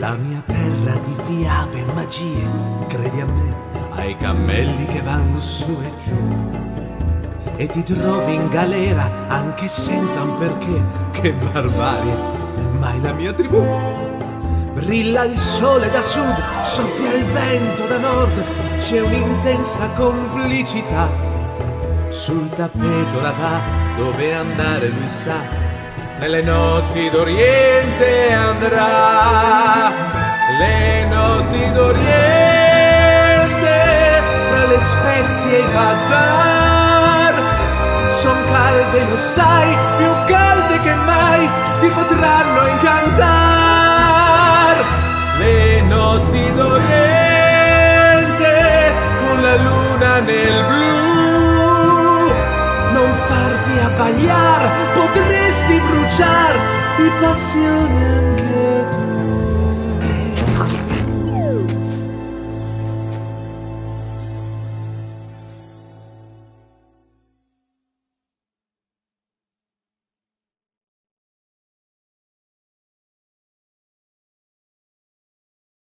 La mia terra di fiabe e magie, credi a me, ai cammelli che vanno su e giù. E ti trovi in galera anche senza un perché, che barbarie, mai la mia tribù. Brilla il sole da sud, soffia il vento da nord, c'è un'intensa complicità. Sul tappeto la va, dove andare lui sa, nelle notti d'Oriente andrà. Le notti d'Oriente, fra le spezie e i bazar, son calde, lo sai, più calde che mai, ti potranno incantar. Le notti d'Oriente, con la luna nel blu, non farti abbagliar, potresti bruciar di passione.